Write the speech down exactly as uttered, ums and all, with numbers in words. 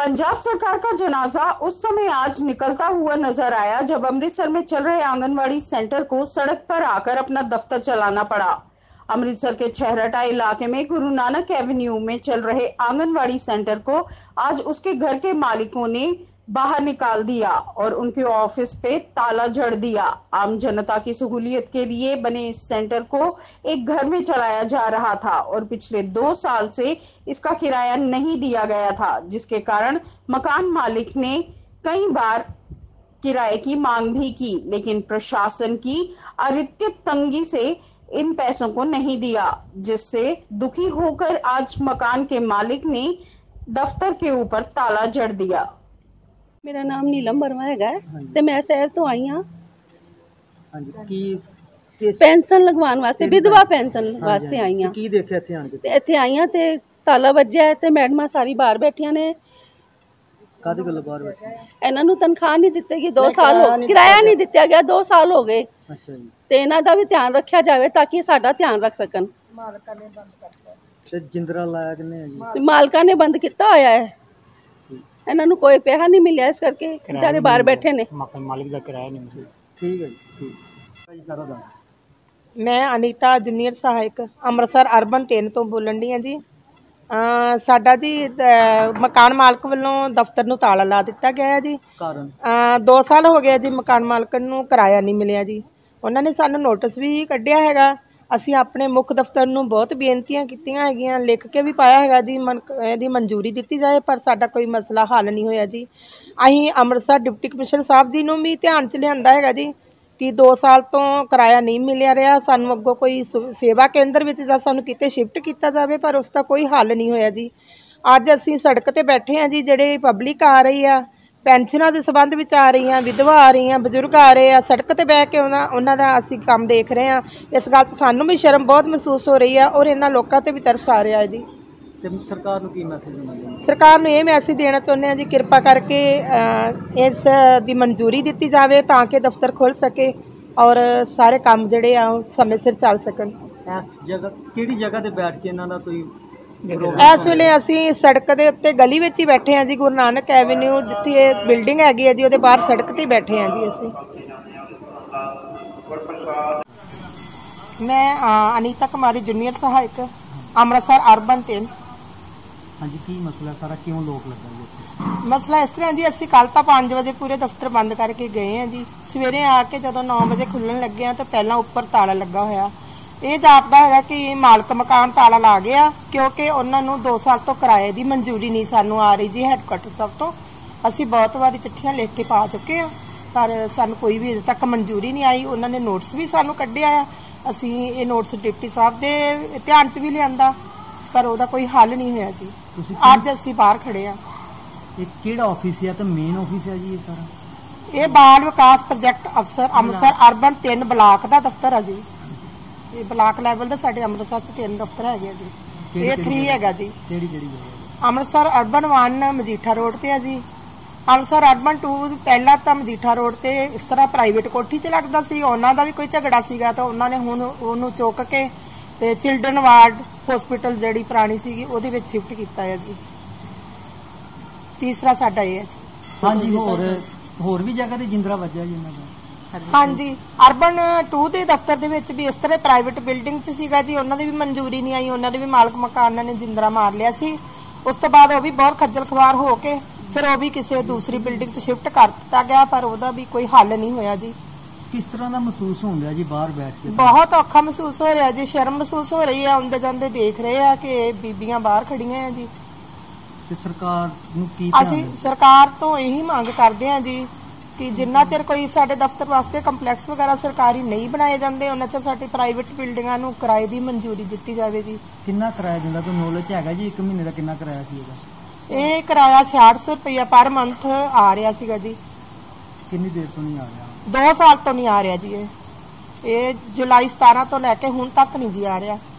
पंजाब सरकार का जनाजा उस समय आज निकलता हुआ नजर आया जब अमृतसर में चल रहे आंगनवाड़ी सेंटर को सड़क पर आकर अपना दफ्तर चलाना पड़ा। अमृतसर के छहरटा इलाके में गुरु नानक एवेन्यू में चल रहे आंगनवाड़ी सेंटर को आज उसके घर के मालिकों ने बाहर निकाल दिया और उनके ऑफिस पे ताला जड़ दिया। आम जनता की सहूलियत के लिए बने इस सेंटर को एक घर में चलाया जा रहा था और पिछले दो साल से इसका किराया नहीं दिया गया था, जिसके कारण मकान मालिक ने कई बार किराए की मांग भी की, लेकिन प्रशासन की अत्यधिक तंगी से इन पैसों को नहीं दिया, जिससे दुखी होकर आज मकान के मालिक ने दफ्तर के ऊपर ताला जड़ दिया। मेरा नाम नीलम वर्मा है ते मैं शहर तो आई हाँ पेंशन लगवाने वास्ते, विधवा पेंशन वास्ते आई हाँ। इत्थे आई हाँ ते ताला वज्जिया है ते मैडमां सारी बाहर बैठियां ने। इन्हां नूं तनख्वाह नहीं दित्ती गई, दो साल हो गए, किराया नहीं दित्ता गया, दो साल हो गए ते इन्हां दा भी ध्यान रखा जाए ताकि साडा ध्यान रख सकन। मालका ने बंद किया होया है, इन्हां नूं कोई पैसा नहीं मिलिया, इस करके बेचारे बाहर बैठे ने। मालिक दा किराया नहीं मिलिया। ठीक है जी। मैं अनीता जूनियर सहायक अमृतसर अर्बन तीन तो बोलन डी हाँ जी। साडा जी मकान मालक वालों दफ्तर नूं ताला ला दिता गया है जी। कारण दो साल हो गया जी मकान मालक नूं किराया नहीं मिलिया जी। उन्होंने सानूं नोटिस भी कढ़िया हैगा। ਅਸੀਂ ਆਪਣੇ ਮੁੱਖ ਦਫ਼ਤਰ ਨੂੰ ਬਹੁਤ ਬੇਨਤੀਆਂ ਕੀਤੀਆਂ ਹੈਗੀਆਂ, ਲਿਖ ਕੇ ਵੀ ਪਾਇਆ ਹੈਗਾ ਜੀ ਮਨ ਇਹਦੀ ਮਨਜ਼ੂਰੀ ਦਿੱਤੀ ਜਾਏ, ਪਰ ਸਾਡਾ ਕੋਈ ਮਸਲਾ ਹੱਲ ਨਹੀਂ ਹੋਇਆ ਜੀ। ਅਸੀਂ ਅੰਮ੍ਰਿਤਸਰ ਡਿਪਟੀ ਕਮਿਸ਼ਨਰ ਸਾਹਿਬ ਜੀ ਨੂੰ ਵੀ ਧਿਆਨ 'ਚ ਲਿਆਂਦਾ ਹੈਗਾ ਜੀ ਕਿ ਦੋ ਸਾਲ ਤੋਂ ਕਿਰਾਇਆ ਨਹੀਂ ਮਿਲਿਆ ਰਿਹਾ, ਸਾਨੂੰ ਅੱਗੋਂ ਕੋਈ ਸੇਵਾ ਕੇਂਦਰ ਵਿੱਚ ਜਾਂ ਸਾਨੂੰ ਕਿਤੇ ਸ਼ਿਫਟ ਕੀਤਾ ਜਾਵੇ, ਪਰ ਉਸ ਦਾ ਕੋਈ ਹੱਲ ਨਹੀਂ ਹੋਇਆ ਜੀ। ਅੱਜ ਅਸੀਂ ਸੜਕ ਤੇ ਬੈਠੇ ਹਾਂ ਜੀ, ਜਿਹੜੇ ਪਬਲਿਕ ਆ ਰਹੀ ਆ ਪੈਨਸ਼ਨਾਂ ਦੇ ਸੰਬੰਧ ਵਿੱਚ ਆ ਰਹੀਆਂ, ਵਿਧਵਾ ਆ ਰਹੀਆਂ, ਬਜ਼ੁਰਗ ਆ ਰਹੇ ਆ, ਸੜਕ ਤੇ ਬਹਿ ਕੇ ਉਹਨਾਂ ਉਹਨਾਂ ਦਾ ਅਸੀਂ ਕੰਮ ਦੇਖ ਰਹੇ ਹਾਂ। ਇਸ ਗੱਲ 'ਚ ਸਾਨੂੰ ਵੀ ਸ਼ਰਮ ਬਹੁਤ ਮਹਿਸੂਸ ਹੋ ਰਹੀ ਆ ਔਰ ਇਹਨਾਂ ਲੋਕਾਂ ਤੇ ਵੀ ਤਰਸ ਆ ਰਿਹਾ ਹੈ ਜੀ। ਤੇ ਸਰਕਾਰ ਨੂੰ ਕੀ ਮੈਸੇਜ ਦੇਣਾ ਚਾਹੁੰਦੇ? ਸਰਕਾਰ ਨੂੰ ਇਹ ਮੈਸੇਜ ਦੇਣਾ ਚਾਹੁੰਦੇ ਹਾਂ ਜੀ, ਕਿਰਪਾ ਕਰਕੇ ਇਸ ਦੀ ਮਨਜ਼ੂਰੀ ਦਿੱਤੀ ਜਾਵੇ ਤਾਂ ਕਿ ਦਫ਼ਤਰ ਖੁੱਲ੍ਹ ਸਕੇ ਔਰ ਸਾਰੇ ਕੰਮ ਜਿਹੜੇ ਆ ਸਮੇਂ ਸਿਰ ਚੱਲ ਸਕਣ। ਇਸ ਜਗ੍ਹਾ ਕਿਹੜੀ ਜਗ੍ਹਾ ਤੇ ਬੈਠ ਕੇ ਇਹਨਾਂ ਦਾ ਕੋਈ इस वेले असी सड़क के उत्ते गली में ही बैठे हैं जी, गुरु नानक एवेन्यू जिथे ये बिल्डिंग हैगी है जी, वो बाहर सड़क ते बैठे हैं जी असी। मैं अनीता कुमारी जूनियर सहायक अमृतसर अर्बन तीन। हाँ जी, की मसला सारा क्यों लोग लगा जी? मसला इस तरह जी, असी कल तो पाँच बजे पूरे दफ्तर बंद करके गए हैं जी। सवेरे आके जो नौ बजे खुलन लगे हैं तो पहला उपर ताला लगा होया। ਇਹ ਜਾਪਦਾ ਹੈਗਾ ਕਿ ਮਾਲਕ ਮਕਾਨ ਤਾਲਾ ਲਾ ਗਿਆ, ਕਿਉਂਕਿ ਉਹਨਾਂ ਨੂੰ ਦੋ ਸਾਲ ਤੋਂ ਕਿਰਾਏ ਦੀ ਮਨਜ਼ੂਰੀ ਨਹੀਂ ਸਾਨੂੰ ਆ ਰਹੀ ਜੀ ਹੈੱਡਕੁਆਟਰ ਸਾਹਿਬ ਤੋਂ। ਅਸੀਂ ਬਹੁਤ ਵਾਰੀ ਚਿੱਠੀਆਂ ਲਿਖ ਕੇ ਪਾ ਚੁੱਕੇ ਆ, ਪਰ ਸਾਨੂੰ ਕੋਈ ਵੀ ਅਜੇ ਤੱਕ ਮਨਜ਼ੂਰੀ ਨਹੀਂ ਆਈ। ਉਹਨਾਂ ਨੇ ਨੋਟਿਸ ਵੀ ਸਾਨੂੰ ਕੱਢਿਆ ਆ, ਅਸੀਂ ਇਹ ਨੋਟਿਸ ਡਿਪਟੀ ਸਾਹਿਬ ਦੇ ਧਿਆਨ 'ਚ ਵੀ ਲਿਆਂਦਾ, ਪਰ ਉਹਦਾ ਕੋਈ ਹੱਲ ਨਹੀਂ ਹੋਇਆ ਜੀ। ਅੱਜ ਅਸੀਂ ਬਾਹਰ ਖੜੇ ਆ। ਇਹ ਕਿਹੜਾ ਆਫਿਸ ਹੈ ਤੇ ਮੇਨ ਆਫਿਸ ਹੈ ਜੀ ਇਹ ਸਾਰਾ? ਇਹ ਬਾਲ ਵਿਕਾਸ ਪ੍ਰੋਜੈਕਟ ਅਫਸਰ ਅੰਮ੍ਰਿਤਸਰ ਅਰਬਨ ਤਿੰਨ ਬਲਾਕ ਦਾ ਦਫ਼ਤਰ ਆ ਜੀ। ਇਹ ਬਲਾਕ ਲੈਵਲ ਦਾ ਸਾਡੇ ਅੰਮ੍ਰਿਤਸਰ 'ਚ ਤਿੰਨ ਦਫ਼ਤਰ ਹੈਗੇ ਆ ਜੀ। ਇਹ ਥ੍ਰੀ ਹੈਗਾ ਜੀ। ਕਿਹੜੀ ਕਿਹੜੀ ਜਗ੍ਹਾ? Amritsar urban one Majitha road ਤੇ ਆ ਜੀ। ਅੰਮ੍ਰਿਤਸਰ ਅਰਬਨ टू ਪਹਿਲਾਂ ਤਾਂ ਮਜੀਠਾ ਰੋਡ ਤੇ ਇਸ ਤਰ੍ਹਾਂ ਪ੍ਰਾਈਵੇਟ ਕੋਠੀ 'ਚ ਲੱਗਦਾ ਸੀ, ਉਹਨਾਂ ਦਾ ਵੀ ਕੋਈ ਝਗੜਾ ਸੀਗਾ ਤਾਂ ਉਹਨਾਂ ਨੇ ਹੁਣ ਉਹਨੂੰ ਚੁੱਕ ਕੇ ਤੇ ਚਿਲਡਰਨ ਵਾਰਡ ਹਸਪੀਟਲ ਜਿਹੜੀ ਪੁਰਾਣੀ ਸੀਗੀ ਉਹਦੇ ਵਿੱਚ ਸ਼ਿਫਟ ਕੀਤਾ ਹੈ ਜੀ। ਤੀਸਰਾ ਸਾਡਾ ਇਹ ਹੈ ਜੀ। ਹਾਂਜੀ, ਹੋਰ ਹੋਰ ਵੀ ਜਗ੍ਹਾ ਤੇ ਜਿੰਦਰਾ ਵੱਜਿਆ ਜੀ ਇਹਨਾਂ ਦਾ? हाँ जी, अर्बन टू के दफ्तर दे विच भी इस तरह प्राइवेट बिल्डिंग च सीगा जी, उन्होंने भी मंजूरी नहीं आई, उन्होंने भी मालक मकान ने जिंदरा मार लिया सी। उस तो बाद वो भी बहुत खज्जल खवार हो के फिर वो भी किसी दूसरी बिल्डिंग च शिफ्ट कर दिता गया, पर वह भी कोई हल नहीं होया जी। किस तरह का महसूस होंदा जी बाहर बैठ के? बहुत औखा महसूस हो रहा जी, शर्म महसूस हो रही है। आंदे जांदे देख रहे हैं कि बीबियां बाहर खड़ियां हैं जी। ते सरकार नूं की असीं सरकार तो यही मांग करते हैं जी कि जिन्ना चिर कोई साडे दफ्तर वास्ते कंपलैक्स वगैरह सरकारी नहीं बनाए जाते, उन्ना चिर साडी प्राइवेट बिल्डिंगां नूं किराए दी मंजूरी दित्ती जावे जी। किन्ना किराया दिंदा कोई नॉलेज हैगा जी? एक महीने दा किन्ना किराया सी ਇਹਦਾ? ਇਹ ਕਿਰਾਇਆ छियासठ सौ रुपया पर मंथ आ ਰਿਹਾ ਸੀਗਾ ਜੀ। ਕਿੰਨੀ ਦੇਰ ਤੋਂ ਨਹੀਂ ਆ ਰਿਹਾ? दो साल तो नहीं आ रहा जी। ये जुलाई सतारह तो लैके हुण तक नहीं जी आ रहा।